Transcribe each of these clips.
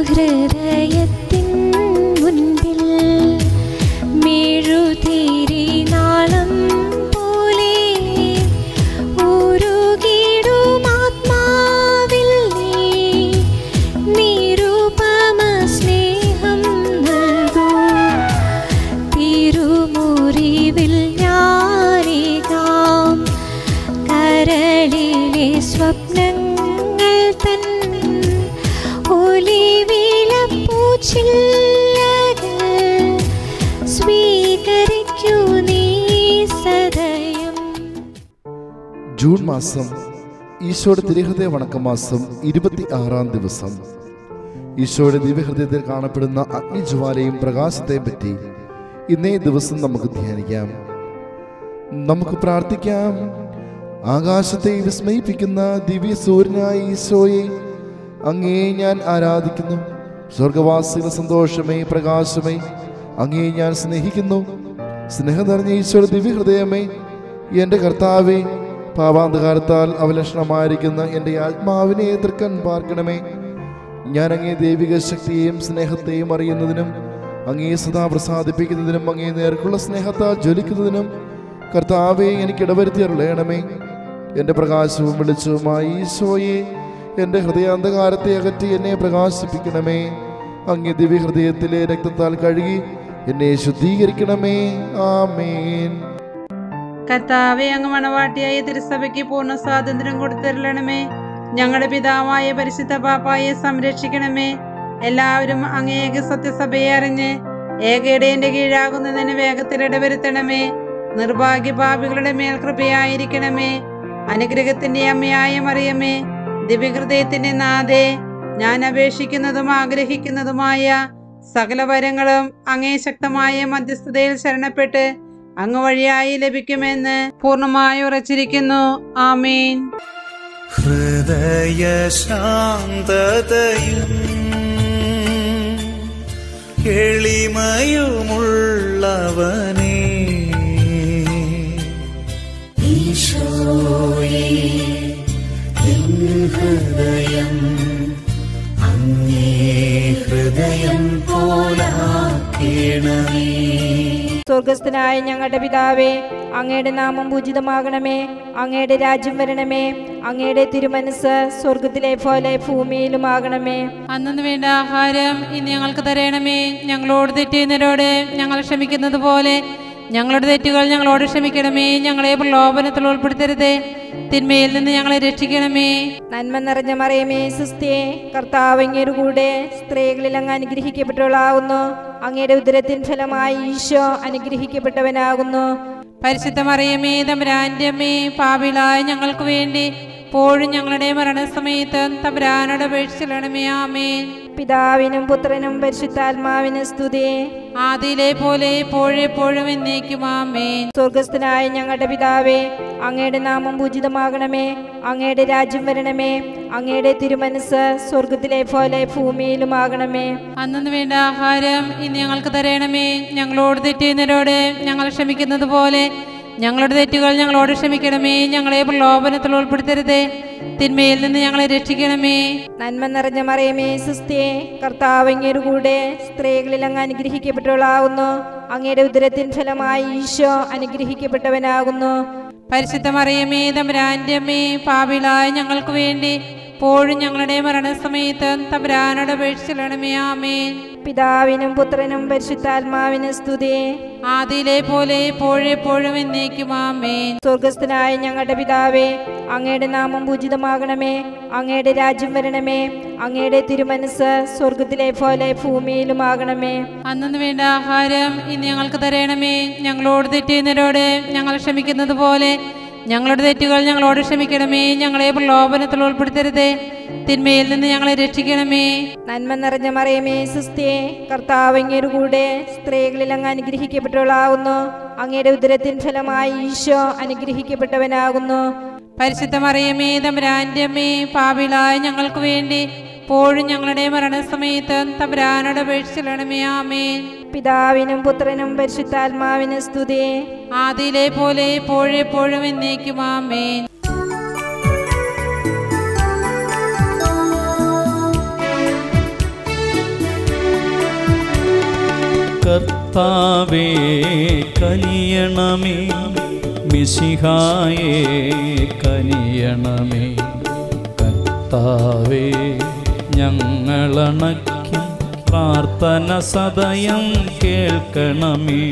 ഹൃദയത്തിൻ മുൻപിൽ മെഴുതിരി നാളം പോലെ ഉരുകിടും ആത്മാവിൽ നീ നിരുപമ സ്നേഹം നൽകൂ. തിരുമുറിവിൽ ഞാനേകാം കരളിലെ സ്വപ്നങ്ങൾ തൻ സ്വീകരിക്കൂ നീ സദയം. ജൂൺ മാസം ഈശോയുടെ തിരുഹൃദയ വണക്കമാസം 26-ാം ദിവസം. ഈശോയുടെ ദിവ്യഹൃദയത്തിൽ കാണപ്പെടുന്ന അഗ്നിജ്വാലയും പ്രകാശത്തെയും പറ്റി ഇന്നേ ദിവസം നമുക്ക് ധ്യാനിക്കാം. നമുക്ക് പ്രാർത്ഥിക്കാം. ആകാശത്തെ വിസ്മയിപ്പിക്കുന്ന ദിവ്യ സൂര്യനായ ഈശോയെ, അങ്ങേ ഞാൻ ആരാധിക്കുന്നു. സ്വർഗവാസികളുടെ സന്തോഷമേ, പ്രകാശമേ, അങ്ങേ ഞാൻ സ്നേഹിക്കുന്നു. സ്നേഹം നിറഞ്ഞ ഈശോയുടെ ദിവ്യഹൃദയമേ, എൻ്റെ കർത്താവേ, പാപാന്ധകാരത്താൽ അവലക്ഷണമായിരിക്കുന്ന എൻ്റെ ആത്മാവിനെ എതിർക്കാൻ പാർക്കണമേ. ഞാൻ അങ്ങേ ദൈവിക ശക്തിയെയും സ്നേഹത്തെയും അറിയുന്നതിനും അങ്ങേ സദാ പ്രസാദിപ്പിക്കുന്നതിനും അങ്ങേ നേർക്കുള്ള സ്നേഹത്താൽ ജ്വലിക്കുന്നതിനും കർത്താവേ എനിക്ക് ഇടവരുത്തി അരുളയണമേ. എൻ്റെ പ്രകാശവും വെളിച്ചവുമായി ഈശോയെ, എൻ്റെ ഹൃദയാന്ധകാരത്തെ അകറ്റി എന്നെ പ്രകാശിപ്പിക്കണമേ. അങ്ങേ ദിവ്യഹൃദയത്തിലെ രക്തത്താൽ കഴുകി എന്നെ ശുദ്ധീകരിക്കണമേ. ആമേൻ. കർത്താവേ, അങ്ങ് മണവാട്ടിയായ തിരുസഭയ്ക്ക് പൂർണ്ണ സ്വാതന്ത്ര്യം കൊടുത്തരുളണമേ. ഞങ്ങളുടെ പിതാവായ പരിശുദ്ധ പാപ്പായെ സംരക്ഷിക്കണമേ. എല്ലാവരും അങ്ങ് ഏക സത്യസഭയെ അറിഞ്ഞ് ഏകയിടയന്റെ കീഴാകുന്നതിന് വേഗത്തിൽ ഇടവരുത്തണമേ. നിർഭാഗ്യ പാപികളുടെ മേൽ കൃപയായിരിക്കണമേ. അനുഗ്രഹത്തിന്റെ അമ്മയായ മറിയമേ, ദിവ്യഹൃദയത്തിന്റെ നാഥേ, ഞാൻ അപേക്ഷിക്കുന്നതും ആഗ്രഹിക്കുന്നതുമായ സകല വരങ്ങളും അങ്ങേ ശക്തമായ മധ്യസ്ഥതയിൽ ശരണപ്പെട്ട് അങ്ങ് വഴിയായി ലഭിക്കുമെന്ന് പൂർണ്ണമായി ഉറച്ചിരിക്കുന്നു. ആമേൻ. ഹൃദയ ശാന്തതയും എളിമയുമുള്ളവനേ, ഈശോയേ, ഹൃദയം അങ്ങേ ഹൃദയം പോലാക്കണമേ. സ്വർഗസ്ഥനായ ഞങ്ങളുടെ പിതാവേ, അങ്ങയുടെ നാമം പൂജിതമാകണമേ. അങ്ങയുടെ രാജ്യം വരണമേ. അങ്ങയുടെ തിരുമനസ് സ്വർഗത്തിലെ പോലെ ഭൂമിയിലുമാകണമേ. അന്നു വേണ്ട ആഹാരം ഇന്ന് ഞങ്ങൾക്ക് തരണമേ. ഞങ്ങളോട് തെറ്റുന്നവരോട് ഞങ്ങൾ ക്ഷമിക്കുന്നത് പോലെ ഞങ്ങളുടെ തെറ്റുകൾ ഞങ്ങളോട് ക്ഷമിക്കണമേ. ഞങ്ങളെ പ്രലോഭനത്തിൽ ഉൾപ്പെടുത്തരുതേ, തിന്മയിൽ നിന്ന് ഞങ്ങളെ രക്ഷിക്കണമേ. നന്മ നിറഞ്ഞ മറിയമേ, സുസ്ഥിയേ, കർത്താവ് അങ്ങയുടെ കൂടെ സ്ത്രീകളിൽ അങ്ങ് അനുഗ്രഹിക്കപ്പെട്ടവളാകുന്നു. അങ്ങയുടെ ഉദരത്തിൻ ഫലമായി ഈശോ അനുഗ്രഹിക്കപ്പെട്ടവനാകുന്നു. പരിശുദ്ധ മറിയമേ, തമ്പുരാന്റെ അമ്മേ, പാപികളായ ഞങ്ങൾക്ക് വേണ്ടി ഇപ്പോഴും ഞങ്ങളുടെ മരണസമയത്ത് തമ്പുരാനോട് അപേക്ഷിക്കണമേ. ആമേൻ. പിതാവിനും പുത്രനും പരിശുദ്ധാത്മാവിനും സ്തുതി. ആദിയിലെ പോലെ എപ്പോഴും എന്നേക്കും. ആമേൻ. സ്വർഗസ്ഥനായ ഞങ്ങളുടെ പിതാവേ, അങ്ങയുടെ നാമം പൂജിതമാകണമേ. അങ്ങയുടെ രാജ്യം വരണമേ. അങ്ങയുടെ തിരുമനസ് സ്വർഗത്തിലെ പോലെ ഭൂമിയിലുമാകണമേ. അന്നു വേണ്ട ആഹാരം ഇന്ന് ഞങ്ങൾക്ക് തരണമേ. ഞങ്ങളോട് തെറ്റുന്നവരോട് ഞങ്ങൾ ക്ഷമിക്കുന്നത് പോലെ ഞങ്ങളുടെ തെറ്റുകൾ ഞങ്ങളോട് ക്ഷമിക്കണമേ. ഞങ്ങളെ പ്രലോഭനത്തിൽ ഉൾപ്പെടുത്തരുതേ, തിന്മയിൽ നിന്ന് ഞങ്ങളെ രക്ഷിക്കണമേ. നന്മ നിറഞ്ഞ മറിയമേ, സുസ്ഥിയേ, കർത്താവ് അങ്ങയുടെ കൂടെ സ്ത്രീകളിൽ അങ്ങ് അനുഗ്രഹിക്കപ്പെട്ടവളാകുന്നു. അങ്ങയുടെ ഉദരത്തിൻ ഫലമായി ഈശോ അനുഗ്രഹിക്കപ്പെട്ടവനാകുന്നു. പരിശുദ്ധ മറിയമേ, തമ്പുരാന്റെ അമ്മേ, പാപികളായ ഞങ്ങൾക്ക് വേണ്ടി ഇപ്പോഴും ഞങ്ങളുടെ മരണസമയത്ത് തമ്പുരാനോട് അപേക്ഷിക്കണമേ. ആമേൻ. പിതാവിനും പുത്രനും പരിശുദ്ധാത്മാവിനും സ്തുതി. ആദിയിലെ പോലെ എപ്പോഴും എന്നേക്കും. ആമേൻ. സ്വർഗസ്ഥനായ ഞങ്ങളുടെ പിതാവേ, അങ്ങയുടെ നാമം പൂജിതമാകണമേ. അങ്ങയുടെ രാജ്യം വരണമേ. അങ്ങയുടെ തിരുമനസ് സ്വർഗത്തിലെ പോലെ ഭൂമിയിലുമാകണമേ. അന്നു വേണ്ട ആഹാരം ഇന്ന് ഞങ്ങൾക്ക് തരണമേ. ഞങ്ങളോട് തെറ്റുന്നവരോട് ഞങ്ങൾ ക്ഷമിക്കുന്നത് പോലെ ഞങ്ങളുടെ തെറ്റുകൾ ഞങ്ങളോട് ക്ഷമിക്കണമേ. ഞങ്ങളെ പ്രലോഭനത്തിൽ ഉൾപ്പെടുത്തരുതേ, തിന്മയിൽ നിന്ന് ഞങ്ങളെ രക്ഷിക്കണമേ. നന്മ നിറഞ്ഞ മറിയമേ, സുസ്ഥിയേ, കർത്താവ് അങ്ങയുടെ കൂടെ സ്ത്രീകളിൽ അങ്ങ് അനുഗ്രഹിക്കപ്പെട്ടവളാകുന്നു. അങ്ങയുടെ ഉദരത്തിൻ ഫലമായി ഈശോ അനുഗ്രഹിക്കപ്പെട്ടവനാകുന്നു. പരിശുദ്ധ മറിയമേ, തമ്പുരാന്റെ അമ്മേ, പാപികളായ ഞങ്ങൾക്ക് വേണ്ടി ഇപ്പോഴും ഞങ്ങളുടെ മരണസമയത്ത് തമ്പുരാനോട് അപേക്ഷിക്കണമേ. ആമേൻ. പിതാവിനും പുത്രനും പരിശുദ്ധാത്മാവിനും സ്തുതി. ആദിയിലെ പോലെ എപ്പോഴും എന്നേക്കും. ആമേൻ. കർത്താവേ കനിയണമേ, മിശിഹായേ കനിയണമേ. കർത്താവേ ഞങ്ങളണയ്ക്കും പ്രാർത്ഥന സദയം കേൾക്കണമേ.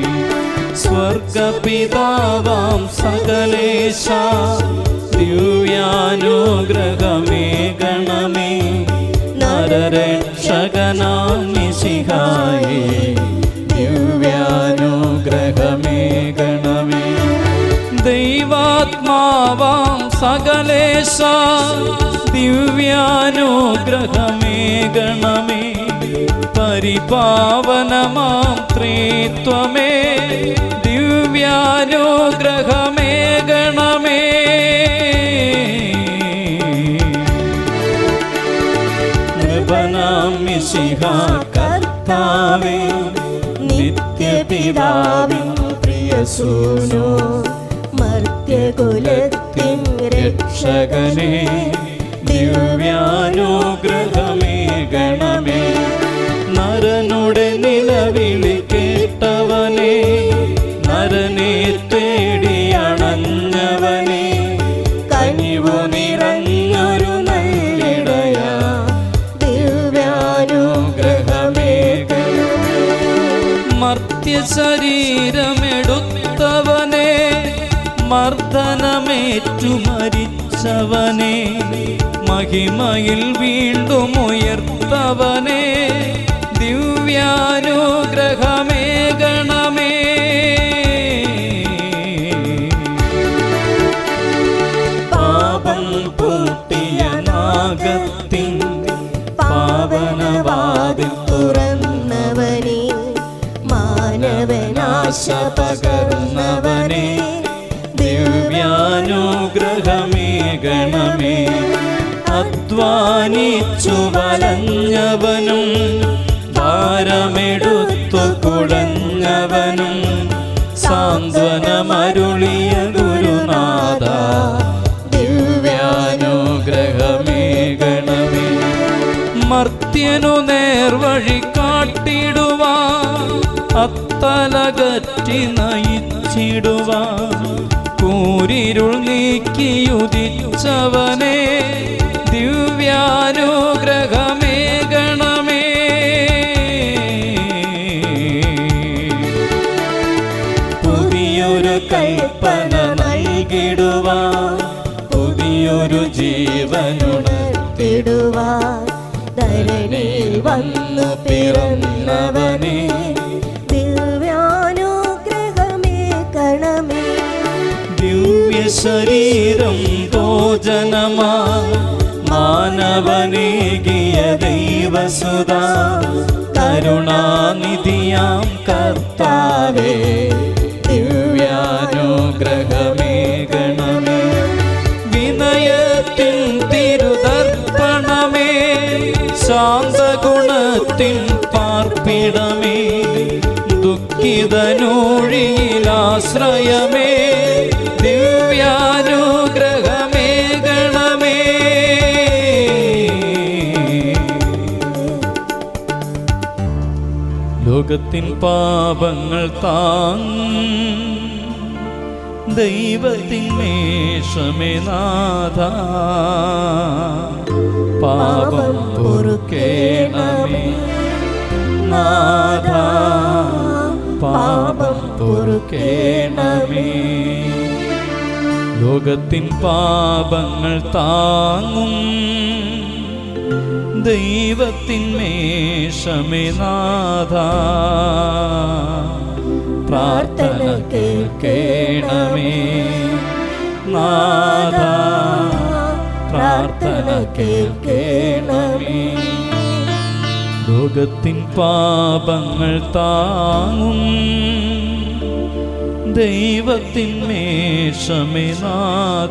സ്വർഗപിതാവാം സകലേശ ദിവ്യാനുഗ്രഹമേകണമേ. നരരക്ഷകനാം മിശിഹായേ ദിവ്യാനുഗ്രഹമേകണമേ. ദൈവാത്മാവാം സകലേശ ദിവ്യാനുഗ്രഹമേകണമേ. പരിപാവനമാം ത്രിത്വമേ ദിവ്യാനുഗ്രഹമേകണമേ. നൃപനാം മിശിഹാ കർത്താവേ, നിത്യപിതാവിൻ പ്രിയസൂനോ, മർത്യകുലത്തിൻ രക്ഷകനേ ദിവ്യാനുഗ്രഹമേകണമേ. നരനുടെ നിലവിളി കേട്ടവനേ, നരനെ തേടിയണഞ്ഞവനേ, കനിവു നിറഞ്ഞൊരു നല്ലിടയ ദിവ്യാനുഗ്രഹമേകണമേ. മർത്യശരീരമെടുത്തവനേ, മർദ്ദനമേറ്റു മരിച്ചവനേ, മഹിമയിൽ വീണ്ടും ഉയർത്തവനേ ദിവ്യാനുഗ്രഹമേകണമേ. പാപം പൂട്ടിയ നാഗത്തിൻ പാവനവാതിൽ തുറന്നവനേ, മാനവനാശ പകർന്നവനേ ദിവ്യാനുഗ്രഹമേകണമേ. അധ്വാനിച്ചു വലഞ്ഞവനും ഭാരമെടുത്തു കുഴഞ്ഞവനും സാന്ത്വനമരുളിയ ഗുരുനാഥ ദിവ്യാനുഗ്രഹമേകണമേ. മർത്യനു നേർവഴി കാട്ടിടുവാൻ, അത്തലകറ്റി നയിച്ചിടുവാൻ, കൂരിരുൾ നീക്കിയുദിച്ചവനേ ദിവ്യാനുഗ്രഹമേകണമേ. പുതിയൊരു കൽപ്പന നൽകിടുവാൻ, പുതിയൊരു ജീവനുണർത്തിടുവാൻ, ധരണിയിൽ വന്നു പിറന്നവനേ ദിവ്യാനുഗ്രഹമേകണമേ. ദിവ്യശരീരം ഭോജനമാ മാനവനേകിയ ദൈവസുതാ, കരുണാനിധിയാം കർത്താവേ ദിവ്യാനുഗ്രഹമേകണമേ. വിനയത്തിൻ തിരുതർപ്പണമേ, ശാന്തഗുണത്തിൻ പാർപ്പിടമേ, ദുഃഖിതനൂഴിയിലാശ്രയമേ ദിവ്യാനുഗ്രഹമേകണമേ. ലോകത്തിൻ പാപങ്ങൾ താങ്ങും ദൈവത്തിൻ മേഷമേ നാഥ, പാപം പൊറുക്കേണമേ നാഥ, പാപം പൊറുക്കേണമേ. ലോകത്തിൻ പാപങ്ങൾ താങ്ങും ദൈവത്തിൻ മേഷമേ നാഥ, പ്രാർത്ഥന കേൾക്കേണമേ നാഥ, പ്രാർത്ഥന കേൾക്കേണമേ. ലോകത്തിൻ പാപങ്ങൾ താങ്ങും ദൈവത്തിൻ മേഷമേ നാഥ,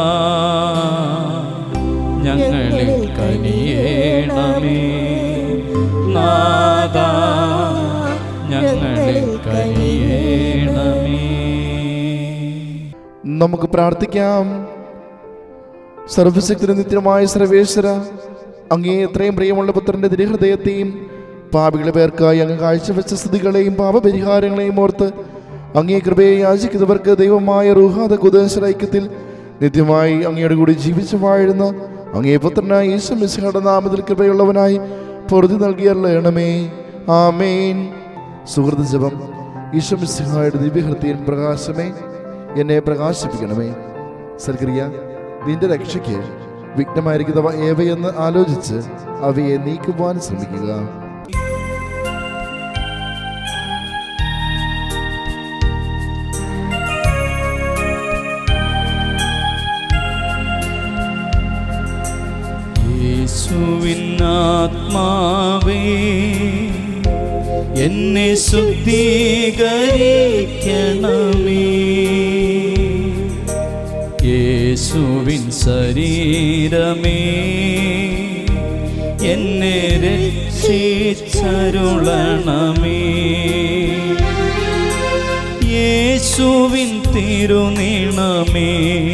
ഞങ്ങളിൽ കനിയേണമേ നാഥ, ഞങ്ങളിൽ കനിയേണമേ. നമുക്ക് പ്രാർത്ഥിക്കാം. സർവശക്തനും നിത്യമായ സർവേശ്വര, അങ്ങേ എത്രയും പ്രിയമുള്ള പുത്രന്റെ തിരുഹൃദയത്തെയും പാപികളെ പേർക്കായി അങ്ങ് കാഴ്ചവെച്ച സ്തുതികളെയും പാപപരിഹാരങ്ങളെയും ഓർത്ത് അങ്ങേ കൃപയെ യാചിക്കുന്നവർക്ക് ദൈവമായ റൂഹാദ ഖുദ്ദൂസ് ഐക്യത്തിൽ നിത്യമായി അങ്ങയുടെ കൂടി ജീവിച്ചു വാഴുന്ന അങ്ങേ പുത്രനായ യേശു മിശിഹായുടെ നാമത്തിൽ കൃപയുള്ളവനായി പൊറുതി നൽകിയരുളണമേ. ആമേൻ. സുഹൃത്ത് ജപം. യേശു മിശിഹായുടെ ദിവ്യഹൃദയൻ പ്രകാശമേ, എന്നെ പ്രകാശിപ്പിക്കണമേ. സൽക്രിയ. നിന്റെ രക്ഷയ്ക്ക് വിഘ്നമായിരിക്കുന്നവ ഏവയെന്ന് ആലോചിച്ച് അവയെ നീക്കുവാൻ ശ്രമിക്കുക. യേശുവിനാത്മാവേ എന്നെ ശുദ്ധീകരിക്കണമേ. യേശുവിൻ ശരീരമേ എന്നെ രക്ഷിച്ചരുളണമേ. യേശുവിൻ തിരുനീണമേ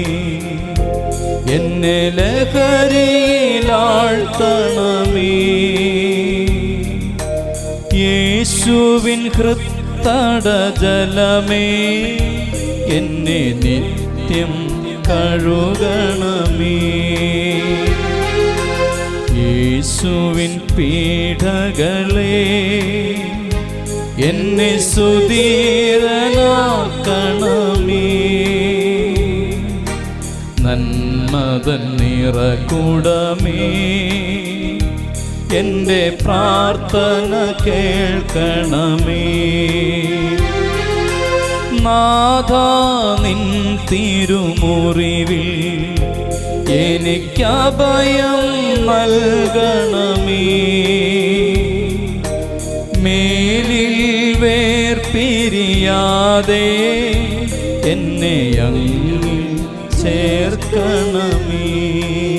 എന്നെ ലഹരിയിലാഴ്ത്തണമേ. യേശുവിൻ ഹൃത്തടജലമേ എന്നെ നിത്യം കഴുകണമേ. യേശുവിൻ പീഠകളെ എന്നെ സുധീരനാക്കണമേ. നന്മതൻ നിറകുടമേ എൻ്റെ പ്രാർത്ഥന കേൾക്കണമേ. നാഥാ നിൻ തിരുമുറിവിൽ എനിക്കഭയം നൽകണമേ. മേലിൽ വേർപിരിയാതെ എന്നെ അങ്ങിൽ ചേർക്കണമേ.